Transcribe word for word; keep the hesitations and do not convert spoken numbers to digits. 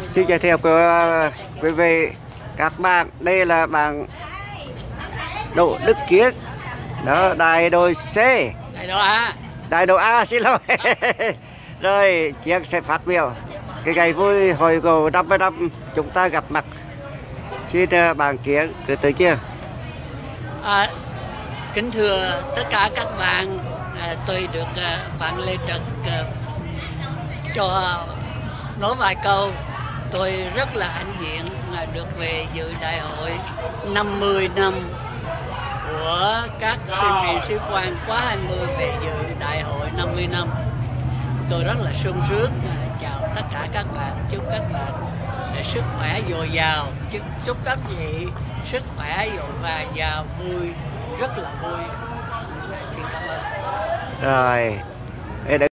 Xin giới thiệu của quý vị các bạn, đây là bạn Đỗ Đức Kiết đó, đại đội C, đại đội A, đại đội A xin lỗi. Rồi Kiết sẽ phát biểu cái ngày vui hồi cầu năm mươi năm chúng ta gặp mặt. Xin bạn Kiết từ từ chưa. à, kính thưa tất cả các bạn, à, tôi được à, bạn Lê Trật à, cho nói vài câu. Tôi rất là hãnh diện là được về dự đại hội năm mươi năm của các sinh viên sĩ quan khóa hai mươi về dự đại hội năm mươi năm. Tôi rất là sung sướng. Chào tất cả các bạn, chúc các bạn sức khỏe dồi dào, chúc, chúc các vị sức khỏe dồi và và vui, rất là vui. Xin cảm ơn. Rồi.